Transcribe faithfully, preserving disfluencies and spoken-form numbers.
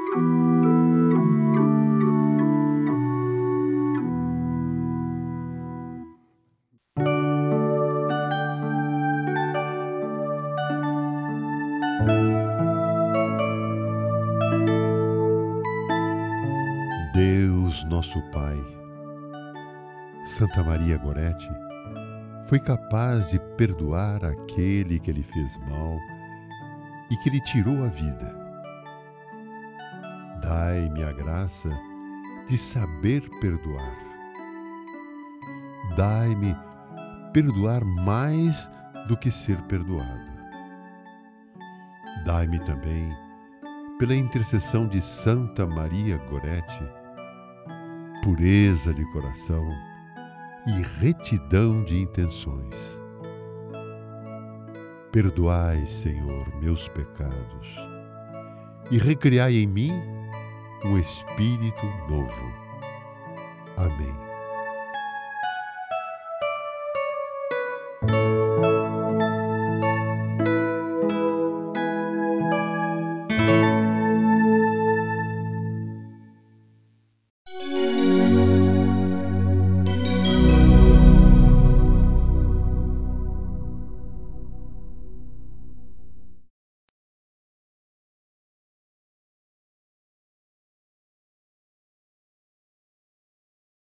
Deus, nosso Pai, Santa Maria Gorete foi capaz de perdoar aquele que lhe fez mal e que lhe tirou a vida. Dai-me a graça de saber perdoar. Dai-me perdoar mais do que ser perdoado. Dai-me também, pela intercessão de Santa Maria Gorete, pureza de coração e retidão de intenções. Perdoai, Senhor, meus pecados e recriai em mim um espírito novo. Amém.